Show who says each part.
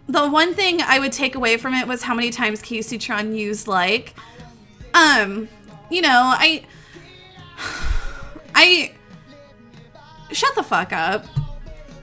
Speaker 1: the one thing I would take away from it was how many times Kaceytron used like. You know, I shut the fuck up.